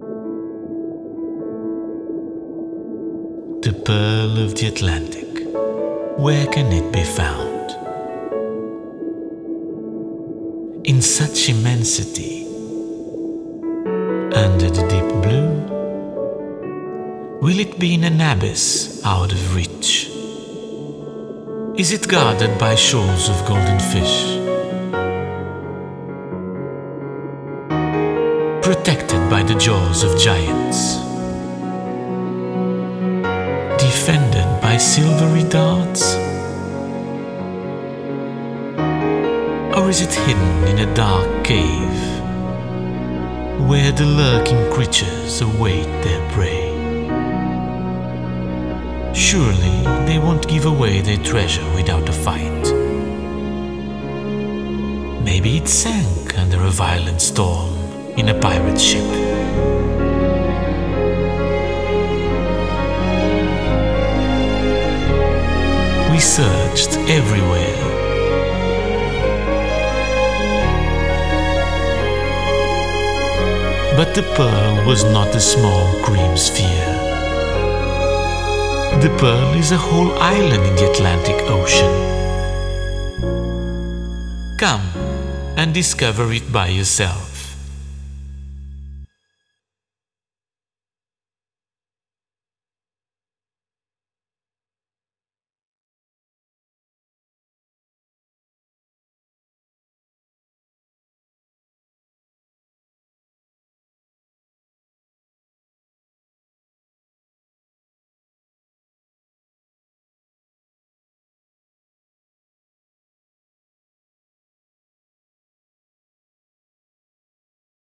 The pearl of the Atlantic, where can it be found? In such immensity, under the deep blue? Will it be in an abyss out of reach? Is it guarded by shoals of golden fish? Protected by the jaws of giants? Defended by silvery darts? Or is it hidden in a dark cave, where the lurking creatures await their prey? Surely they won't give away their treasure without a fight. Maybe it sank under a violent storm in a pirate ship. We searched everywhere. But the pearl was not a small cream sphere. The pearl is a whole island in the Atlantic Ocean. Come and discover it by yourself.